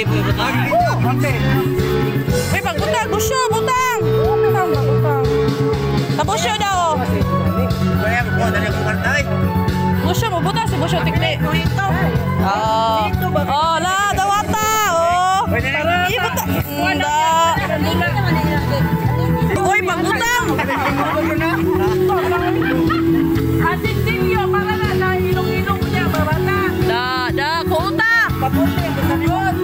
Ay, butang. Uy, pagbutang, busyo, butang. Butang. Kabusyo daw. Busyo mo, butang si busyo tikli. Oh, la, dawata. Oh. Ibutang. Uy, pagbutang. Asin sinyo, para na ilong-ilong niya, babata. Kuta. Papunti, buta yun.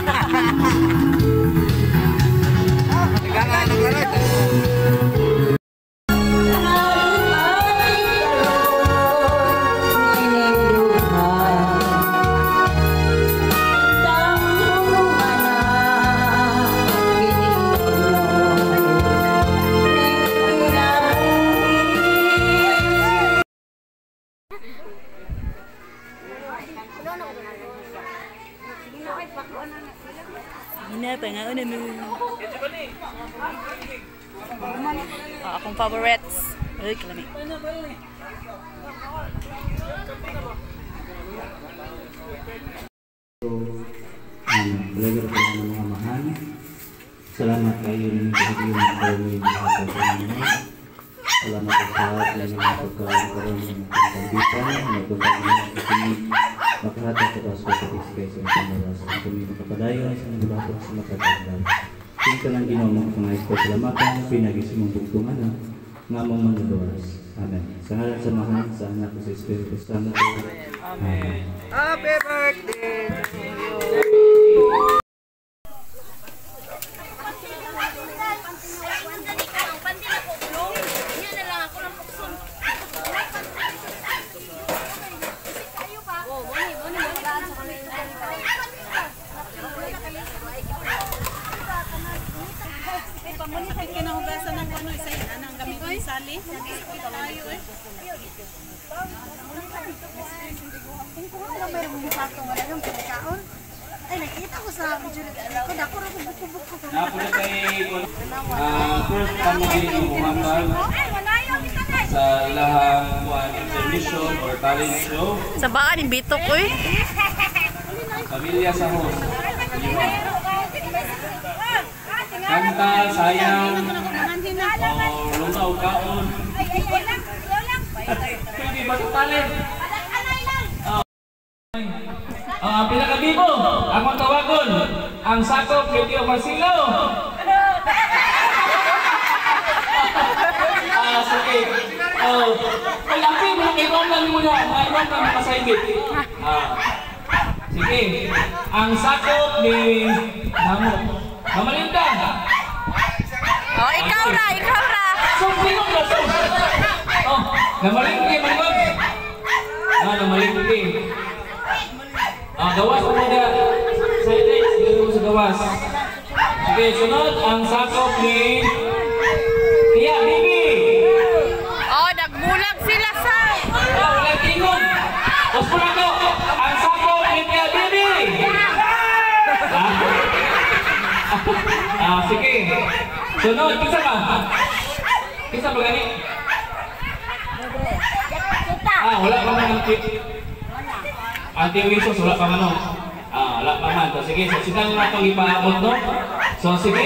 Akong favorites. Uy, kalami. Belajar dengan mga mahal. Salamat kayo ng pagiging kami sa pagkakas. Salamat sa lahat ng pagkakaroon ng pagkakitan, nagpapagin sa kami, makahata sa kaso sa pangalasan. Kami makapadayo sa nagbabato sa matatagal. Tingka ng ginawa mga pangayos ko salamatan, pinag-isip mong bugtungan nga mong manuluwas. Amen. Sa ngalan sa mahal, sa anak ko sa Espiritu Santo. Amen. Happy birthday to you. Kinahugasan ng ano isa yun, anang gamit ng sali. Tayo eh. Kung ano ba yung sato nga lang pinakaon? Ay, nakita ko sa video ko, dako rin ko buko-buko. Napunta kayo first pamagin ng umakal sa ilahang exhibition or talent show. Sa baan yung bitok, uy. Pamilya sa host. Kanta, sayang, o lumaw kaon. Pwede ba sa talent? Ang pinakabibo, akong tawagon, ang sakop ni Tio Marcelo. Sige. Ay, api, mayroon lang muna. Mayroon lang makasaybit. Sige. Ang sakop ni Mama Linda. Oh, ikaw na. So, sino ka? Oh, namalingki, Mangod. Namalingki. Gawas mo muna. Silence, dito mo sa gawas. Sige, sunod ang sakop ni Tia Bibi. Oh, nagbulag sila sa. Wala tingog. Tapos pula ko, ang sakop ni Tia Bibi. Sige. Sunod, kisa ka? Kisa ba gani? Wala pa man ang anti-wisos, wala pa man no? Wala pa man. So, sige, so sila nga itong ipaabot, no? So, sige.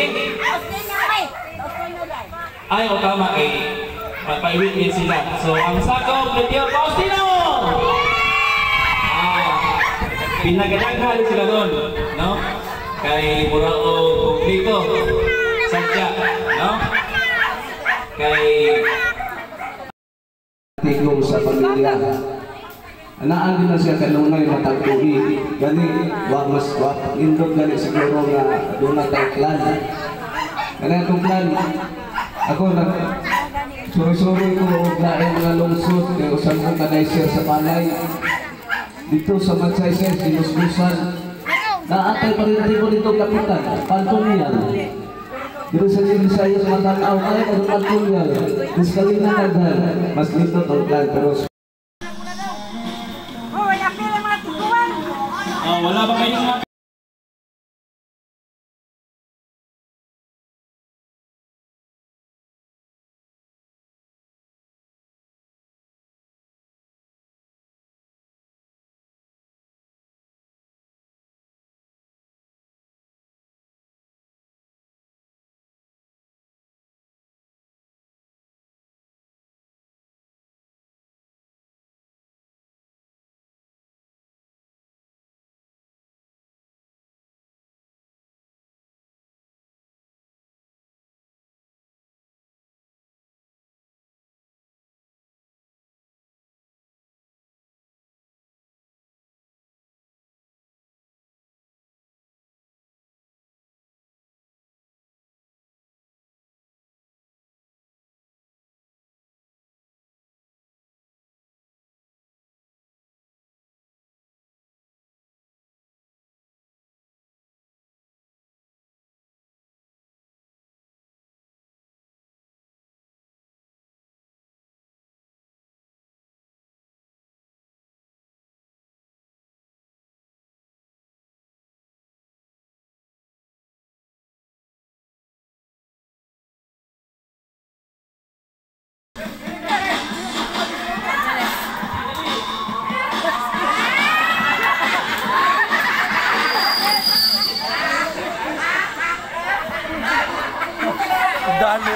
Ay, o tama, magpaiwit din sila. So, ang sakop ni Tio Faustino! Pinagadaghal sila doon, no? Kay Murao dito, sadya, no? Kay tiklong sa pamilya. Anaan din na siya kanunay matagpugi. Gani, mas indog gani siguro nga doon na tayo klan. Kaya itong klan, ako suri-suri ko laing mga lungsod kaya usang kong kanayser sa palay. Dito sa Magsaysay, sinusbusan. Naatay pa rin mo dito kapitan, Pantungyal. Dito sa Visayas, matanaw kaya ka Pantungyal. Diskaling na naghan, mas dito itong klan. Pero wala ba kayong Balo.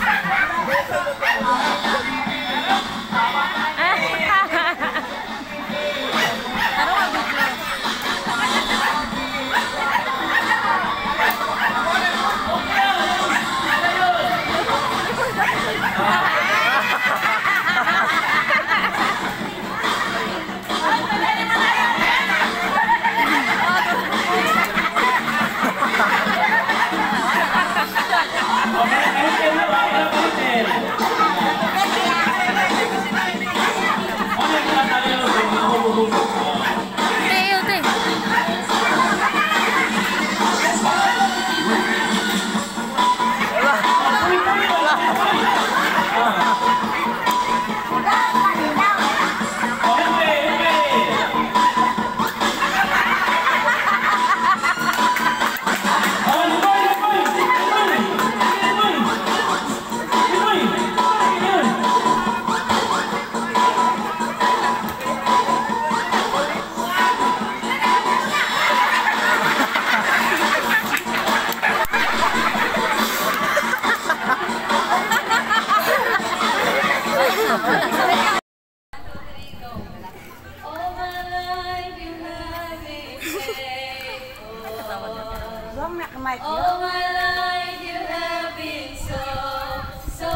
All my life you have been so, so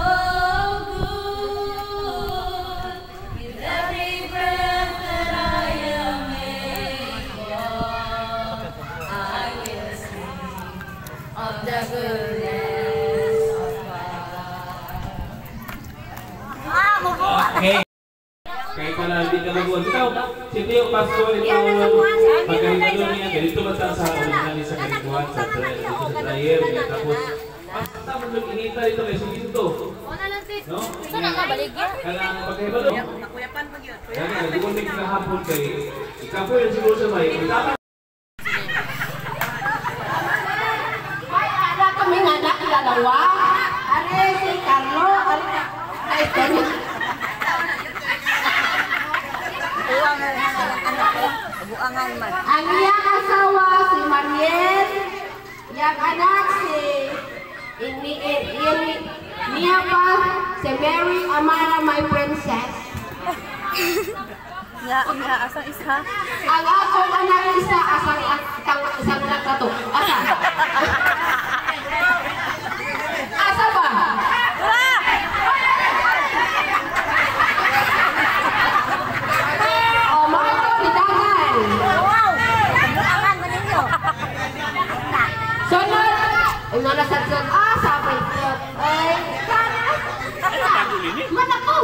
good. With every breath that I am able, I will sing of the goodness of God. Okay. Kahit pala hindi ka laguan. Ikaw, si Tio Pasko, ikaw, magkahinalo niya. Ganito ba sa original sa kalikuan, sa dryer, tapos, basta mo nag-inita ito, may suminto. No? Saan ang kabaligya? Kailangan magkaibalo. Kaya, hindi ko may kinahapon kayo. Ikaw po yung siguro sa may. Ada kami anak dalawa. Are si Carlo, are Tony. Ang iyang asawa si Mariel, yang anak si niya pa si Mary Amara, my princess. Asang isa. Ang akong anak isa asang anak kato. Asa ba? Oh, mga kapitangan. Sunod, umana sa sunod, sabay ko. Ay, mana ko?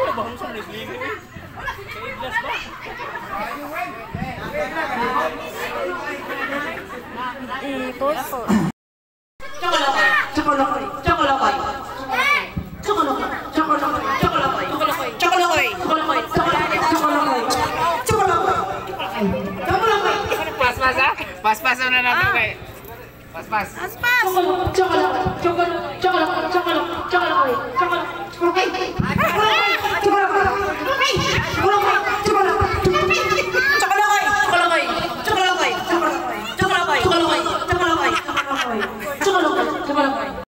Pas-pas na natin kay. Pas-pas. Chocolate.